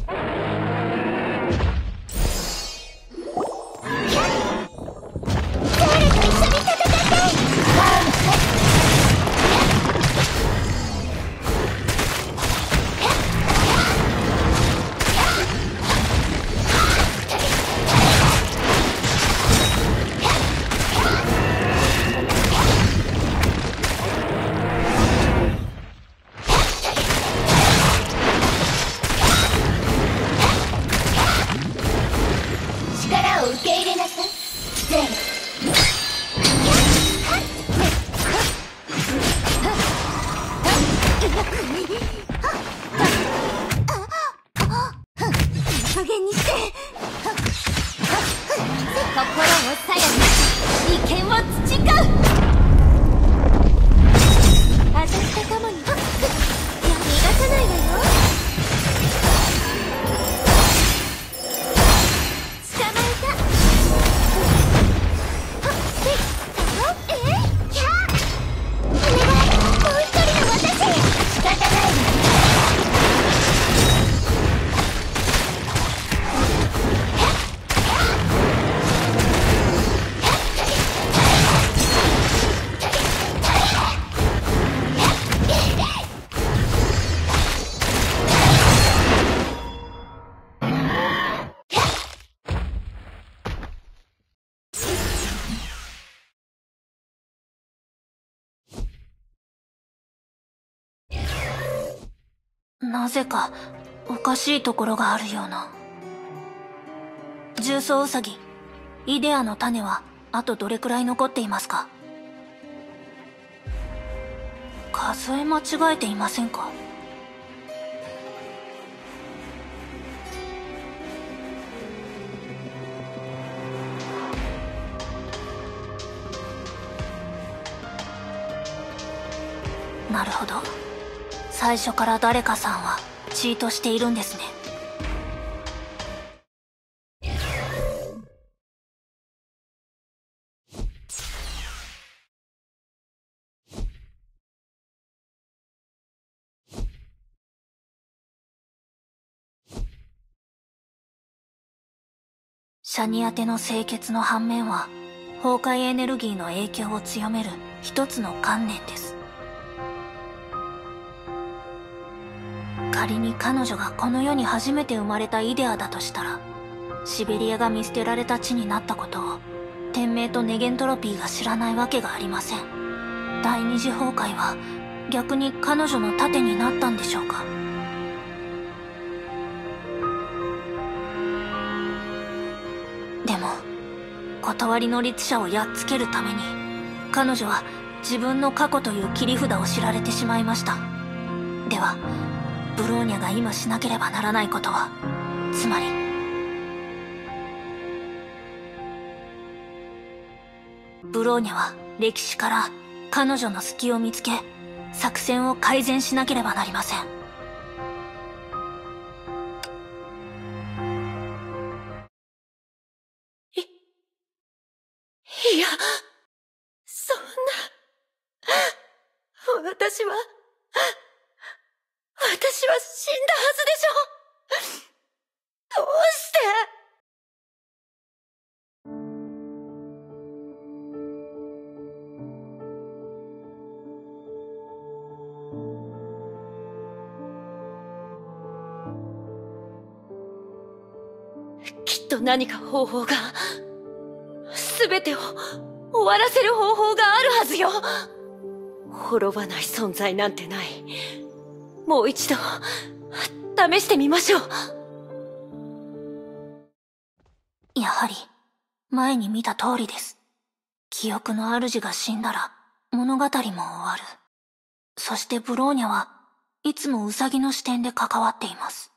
なぜかおかしいところがあるような。重曹ウサギ、イデアの種はあとどれくらい残っていますか？数え間違えていませんか？なるほど。最初から誰かさんはチートしているんですね。シャニアテの清潔の反面は、崩壊エネルギーの影響を強める一つの観念です。仮に彼女がこの世に初めて生まれたイデアだとしたら、シベリアが見捨てられた地になったことを天命とネゲントロピーが知らないわけがありません。第二次崩壊は逆に彼女の盾になったんでしょうか。でも断りの律者をやっつけるために彼女は自分の過去という切り札を知られてしまいました。ではブローニャが今しなければならないことは、つまりブローニャは歴史から彼女の隙を見つけ、作戦を改善しなければなりません。 いや、そんな、私は死んだはずでしょ。どうして。きっと何か方法が、全てを終わらせる方法があるはずよ。滅ばない存在なんてない。もう一度試してみましょう。 やはり前に見た通りです。記憶の主が死んだら物語も終わる。そしてブローニャはいつもウサギの視点で関わっています。